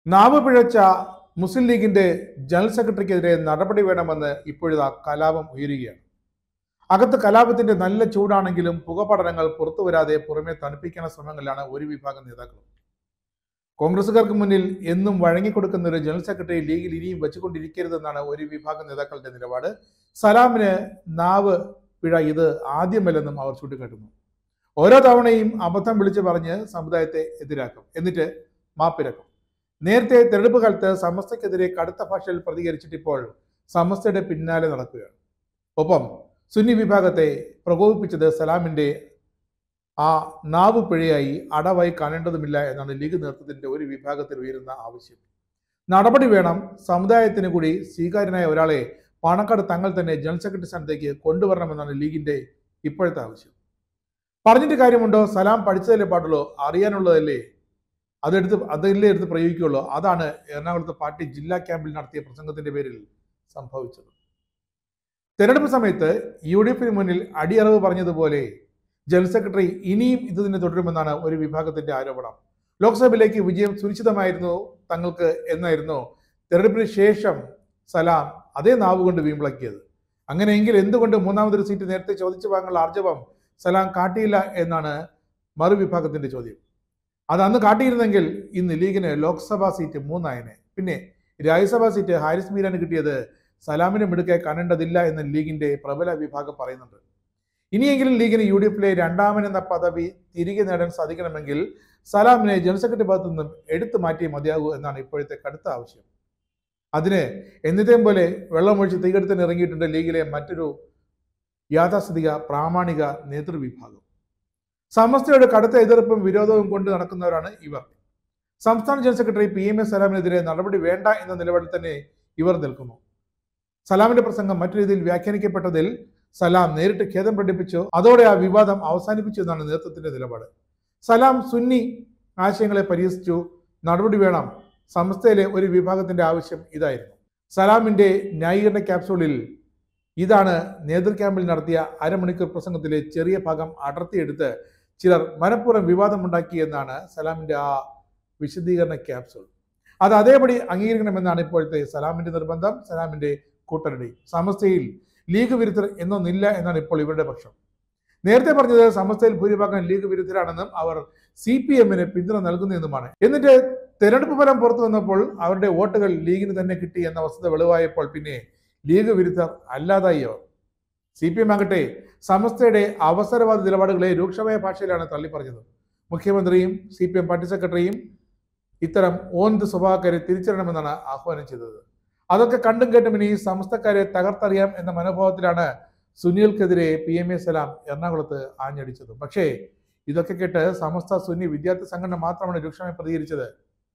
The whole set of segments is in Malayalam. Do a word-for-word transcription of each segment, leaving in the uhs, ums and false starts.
നാവ് പിഴച്ച മുസ്ലിം ലീഗിന്റെ ജനറൽ സെക്രട്ടറിക്കെതിരെ നടപടി വേണമെന്ന് ഇപ്പോഴിതാ കലാപം ഉയരുകയാണ്. അകത്ത് കലാപത്തിന്റെ നല്ല ചൂടാണെങ്കിലും പുകപടലങ്ങൾ പുറത്തു വരാതെ പുറമെ തണുപ്പിക്കുന്ന ശ്രമങ്ങളിലാണ് ഒരു വിഭാഗം നേതാക്കൾ. കോൺഗ്രസുകാർക്ക് മുന്നിൽ എന്നും വഴങ്ങിക്കൊടുക്കുന്ന ഒരു ജനറൽ സെക്രട്ടറി ലീഗിൽ ഇനിയും വെച്ചുകൊണ്ടിരിക്കരുതെന്നാണ് ഒരു വിഭാഗം നേതാക്കളുടെ നിലപാട്. സലാമിന് നാവ് പിഴ ഇത് ആദ്യമല്ലെന്നും അവർ ചൂണ്ടിക്കാട്ടുന്നു. ഓരോ തവണയും അബദ്ധം വിളിച്ചു പറഞ്ഞ് സമുദായത്തെ എതിരാക്കും, എന്നിട്ട് മാപ്പിരക്കും. നേരത്തെ തെരഞ്ഞെടുപ്പ് കാലത്ത് സമസ്തക്കെതിരെ കടുത്ത ഭാഷയിൽ പ്രതികരിച്ചിട്ട് ഇപ്പോൾ സമസ്തയുടെ പിന്നാലെ നടക്കുകയാണ്. ഒപ്പം സുന്നി വിഭാഗത്തെ പ്രകോപിപ്പിച്ചത് സലാമിന്റെ ആ നാവ് പിഴയായി അടവായി കാണേണ്ടതുമില്ല എന്നാണ് ലീഗ് നേതൃത്വത്തിന്റെ ഒരു വിഭാഗത്തിൽ ഉയരുന്ന ആവശ്യം. നടപടി വേണം, സമുദായത്തിന് കൂടി സ്വീകാര്യനായ ഒരാളെ പാണക്കാട് തങ്ങൾ തന്നെ ജനറൽ സെക്രട്ടറി സ്ഥാനത്തേക്ക് കൊണ്ടുവരണമെന്നാണ് ലീഗിന്റെ ഇപ്പോഴത്തെ ആവശ്യം. പറഞ്ഞിട്ട് കാര്യമുണ്ടോ? സലാം പഠിച്ചതല്ലേ പാടുള്ളൂ, അറിയാനുള്ളതല്ലേ അതെടുത്ത് അതല്ലേ എടുത്ത് പ്രയോഗിക്കുകയുള്ളൂ. അതാണ് എറണാകുളത്ത് പാർട്ടി ജില്ലാ ക്യാമ്പിൽ നടത്തിയ പ്രസംഗത്തിന്റെ പേരിൽ സംഭവിച്ചത്. തെരഞ്ഞെടുപ്പ് സമയത്ത് യു ഡി എഫിന് മുന്നിൽ അടിയറവ് പറഞ്ഞതുപോലെ ജനറൽ സെക്രട്ടറി ഇനിയും ഇത് തന്നെ തുടരുമെന്നാണ് ഒരു വിഭാഗത്തിന്റെ ആരോപണം. ലോക്സഭയിലേക്ക് വിജയം സുനിശ്ചിതമായിരുന്നു തങ്ങൾക്ക് എന്നായിരുന്നു തെരഞ്ഞെടുപ്പിന് ശേഷം സലാം അതേ നാവ് കൊണ്ട് വീമ്പിളക്കിയത്. അങ്ങനെയെങ്കിൽ എന്തുകൊണ്ട് മൂന്നാമതൊരു സീറ്റ് നേരത്തെ ചോദിച്ചു വാങ്ങാനുള്ള ആർജവം സലാം കാട്ടിയില്ല എന്നാണ് മറുവിഭാഗത്തിന്റെ ചോദ്യം. അത് അന്ന് കാട്ടിയിരുന്നെങ്കിൽ ഇന്ന് ലീഗിന് ലോക്സഭാ സീറ്റ് മൂന്നായനെ. പിന്നെ രാജ്യസഭാ സീറ്റ് ഹാരിസ് മീരാന് കിട്ടിയത് സലാമിന് മിടുക്കെ കാണേണ്ടതില്ല എന്ന് ലീഗിന്റെ പ്രബല വിഭാഗം പറയുന്നുണ്ട്. ഇനിയെങ്കിലും ലീഗിന് യു ഡി എഫിലെ രണ്ടാമനെന്ന പദവി തിരികെ നേടാൻ സാധിക്കണമെങ്കിൽ സലാമിനെ ജനറൽ സെക്രട്ടറി ഭാഗത്തു നിന്നും എടുത്തു മാറ്റിയേ മതിയാകൂ എന്നാണ് ഇപ്പോഴത്തെ കടുത്ത ആവശ്യം. അതിന് എന്നതേം പോലെ വെള്ളമൊഴിച്ച് തീകെടുത്തിന് ഇറങ്ങിയിട്ടുണ്ട് ലീഗിലെ മറ്റൊരു യാഥാസ്ഥിതിക പ്രാമാണിക നേതൃവിഭാഗം. സമസ്തയുടെ കടുത്ത എതിർപ്പും വിരോധവും കൊണ്ട് നടക്കുന്നവരാണ് ഇവർ. സംസ്ഥാന general secretary P M A സലാമിനെതിരെ നടപടി വേണ്ട എന്ന നിലപാടിൽ തന്നെ ഇവർ നിൽക്കുന്നു. സലാമിന്റെ പ്രസംഗം മറ്റു രീതിയിൽ വ്യാഖ്യാനിക്കപ്പെട്ടതിൽ സലാം നേരിട്ട് ഖേദം പ്രകടിപ്പിച്ചു. അതോടെ ആ വിവാദം അവസാനിപ്പിച്ചു എന്നാണ് നേതൃത്വത്തിന്റെ നിലപാട്. സലാം സുന്നി ആശയങ്ങളെ പരിഹസിച്ചു, നടപടി വേണം. സമസ്തയിലെ ഒരു വിഭാഗത്തിന്റെ ആവശ്യം ഇതായിരുന്നു. സലാമിന്റെ ന്യായീകരണ ക്യാപ്സൂളിൽ ഇതാണ് നേതൃ ക്യാമ്പിൽ നടത്തിയ അരമണിക്കൂർ പ്രസംഗത്തിലെ ചെറിയ ഭാഗം അടർത്തിയെടുത്ത് ചിലർ മനഃപൂർവ്വം വിവാദമുണ്ടാക്കി എന്നാണ് സലാമിന്റെ ആ വിശദീകരണ ക്യാപ്സൂൾ. അത് അതേപടി അംഗീകരിക്കണമെന്നാണ് ഇപ്പോഴത്തെ സലാമിന്റെ നിർബന്ധം, സലാമിന്റെ കൂട്ടരടി. സമസ്തയിൽ ലീഗ് വിരുദ്ധർ എന്നൊന്നില്ല എന്നാണ് ഇപ്പോൾ ഇവരുടെ പക്ഷം. നേരത്തെ പറഞ്ഞത് സമസ്തയിൽ ഭൂരിഭാഗം ലീഗ് വിരുദ്ധരാണെന്നും അവർ സി പി എമ്മിന് പിന്തുണ നൽകുന്നതെന്നുമാണ്. എന്നിട്ട് തെരഞ്ഞെടുപ്പ് ഫലം പുറത്തു വന്നപ്പോൾ അവരുടെ വോട്ടുകൾ ലീഗിന് തന്നെ കിട്ടി എന്ന വസ്തുത വെളിവായപ്പോൾ പിന്നെ ലീഗ് വിരുദ്ധർ അല്ലാതായി അവർ. സി പി എം ആകട്ടെ സമസ്തയുടെ അവസരവാദ നിലപാടുകളെ രൂക്ഷമായ ഭാഷയിലാണ് തള്ളിപ്പറഞ്ഞത്. മുഖ്യമന്ത്രിയും സി പി എം പാർട്ടി സെക്രട്ടറിയും ഇത്തരം ഓന്ത് സ്വഭാവക്കാരെ തിരിച്ചറിയണമെന്നാണ് ആഹ്വാനം ചെയ്തത്. അതൊക്കെ കണ്ടും കേട്ടും ഇനി സമസ്തക്കാരെ തകർത്തറിയാം എന്ന മനോഭാവത്തിലാണ് സുനികൾക്കെതിരെ പി എം എ സലാം എറണാകുളത്ത് ആഞ്ഞടിച്ചത്. പക്ഷേ ഇതൊക്കെ കേട്ട് സമസ്ത സുന്നി വിദ്യാർത്ഥി സംഘടന മാത്രമാണ് രൂക്ഷമായി പ്രതികരിച്ചത്.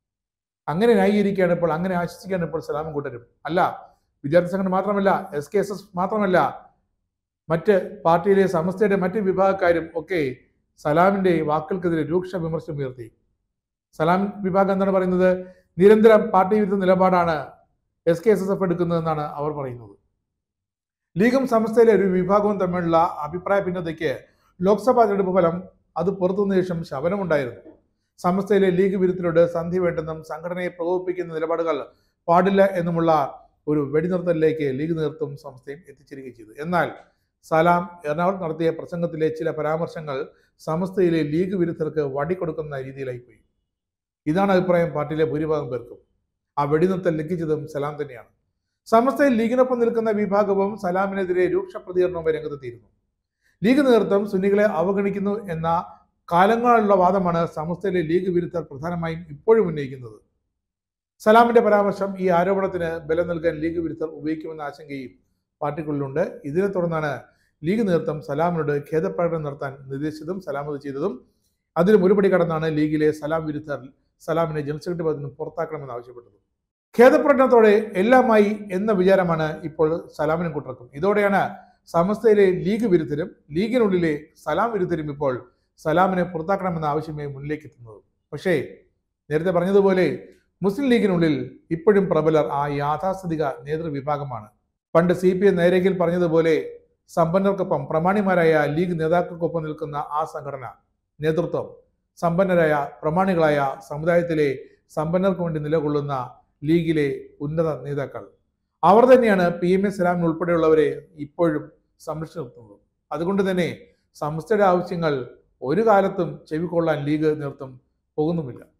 അങ്ങനെ ന്യായീകരിക്കുകയാണ് ഇപ്പോൾ, അങ്ങനെ ആശ്വസിക്കുകയാണ് ഇപ്പോൾ സലാമും കൂട്ടരും. അല്ല, വിദ്യാർത്ഥി സംഘടന മാത്രമല്ല, എസ് കെ എസ് എസ് മാത്രമല്ല, മറ്റ് പാർട്ടിയിലെ സമസ്തയുടെ മറ്റ് വിഭാഗക്കാരും ഒക്കെ സലാമിന്റെ വാക്കുകൾക്കെതിരെ രൂക്ഷ വിമർശനം ഉയർത്തി. സലാം വിഭാഗം എന്താണ് പറയുന്നത്? നിരന്തരം പാർട്ടി വിരുദ്ധ നിലപാടാണ് S K S S F എടുക്കുന്നതെന്നാണ് അവർ പറയുന്നത്. ലീഗും സമസ്തയിലെ ഒരു വിഭാഗവും തമ്മിലുള്ള അഭിപ്രായ ഭിന്നതയ്ക്ക് ലോക്സഭാ തെരഞ്ഞെടുപ്പ് ഫലം അത് പുറത്തുവന്ന ശേഷം ശമനമുണ്ടായിരുന്നു. സമസ്തയിലെ ലീഗ് വിരുദ്ധരോട് സന്ധി വേണ്ടെന്നും സംഘടനയെ പ്രകോപിപ്പിക്കുന്ന നിലപാടുകൾ പാടില്ല എന്നുമുള്ള ഒരു വെടിനിർത്തലിലേക്ക് ലീഗ് നേതൃത്വം സംസ്ഥയും എത്തിച്ചിരിക്കുകയും ചെയ്തു. എന്നാൽ സലാം എറണാകുളത്ത് നടത്തിയ പ്രസംഗത്തിലെ ചില പരാമർശങ്ങൾ സമസ്തയിലെ ലീഗ് വിരുദ്ധർക്ക് വടികൊടുക്കുന്ന രീതിയിലായി പോയി. ഇതാണ് അഭിപ്രായം പാർട്ടിയിലെ ഭൂരിഭാഗം പേർക്കും. ആ വെടിനിർത്തൽ ലംഘിച്ചതും സലാം തന്നെയാണ്. സമസ്തയിൽ ലീഗിനൊപ്പം നിൽക്കുന്ന വിഭാഗവും സലാമിനെതിരെ രൂക്ഷ പ്രതികരണവുമായി രംഗത്തെത്തിയിരുന്നു. ലീഗ് നേതൃത്വം സുന്നികളെ അവഗണിക്കുന്നു എന്ന കാലങ്ങളുള്ള വാദമാണ് സമസ്തയിലെ ലീഗ് വിരുദ്ധർ പ്രധാനമായും ഇപ്പോഴും ഉന്നയിക്കുന്നത്. സലാമിന്റെ പരാമർശം ഈ ആരോപണത്തിന് ബലം നൽകാൻ ലീഗ് വിരുദ്ധർ ഉപയോഗിക്കുമെന്ന ആശങ്കയും പാർട്ടിക്കുള്ളിലുണ്ട്. ഇതിനെ തുടർന്നാണ് ലീഗ് നേതൃത്വം സലാമിനോട് ഖേദപ്രകടനം നടത്താൻ നിർദ്ദേശിച്ചതും സലാം അത് ചെയ്തതും. അതിന് മുരുപടി കടന്നാണ് ലീഗിലെ സലാം വിരുദ്ധർ സലാമിനെ ജനറൽ സെക്രട്ടറി പദത്തിൽ നിന്ന് പുറത്താക്കണമെന്ന് ആവശ്യപ്പെട്ടത്. ഖേദപ്രകടനത്തോടെ എല്ലാമായി എന്ന വിചാരമാണ് ഇപ്പോൾ സലാമിനും കൂട്ടർക്കും. ഇതോടെയാണ് സമസ്തയിലെ ലീഗ് വിരുദ്ധരും ലീഗിനുള്ളിലെ സലാം വിരുദ്ധരും ഇപ്പോൾ സലാമിനെ പുറത്താക്കണമെന്ന ആവശ്യമായി മുന്നിലേക്ക് എത്തുന്നത്. പക്ഷേ നേരത്തെ പറഞ്ഞതുപോലെ മുസ്ലിം ലീഗിനുള്ളിൽ ഇപ്പോഴും പ്രബലർ ആ യാഥാസ്ഥിതിക നേതൃവിഭാഗമാണ്. പണ്ട് സി പി എം നേരേക്കിൽ പറഞ്ഞതുപോലെ സമ്പന്നർക്കൊപ്പം പ്രമാണിമാരായ ലീഗ് നേതാക്കൾക്കൊപ്പം നിൽക്കുന്ന ആ സംഘടന നേതൃത്വം സമ്പന്നരായ പ്രമാണികളായ സമുദായത്തിലെ സമ്പന്നർക്ക് വേണ്ടി നിലകൊള്ളുന്ന ലീഗിലെ ഉന്നത നേതാക്കൾ. അവർ തന്നെയാണ് പി എം എ സലാമിൻ ഉൾപ്പെടെയുള്ളവരെ ഇപ്പോഴും സംരക്ഷിച്ചു നിർത്തുന്നത്. അതുകൊണ്ട് തന്നെ സംസ്ഥയുടെ ആവശ്യങ്ങൾ ഒരു കാലത്തും ചെവിക്കൊള്ളാൻ ലീഗ് നേതൃത്വം പോകുന്നുമില്ല.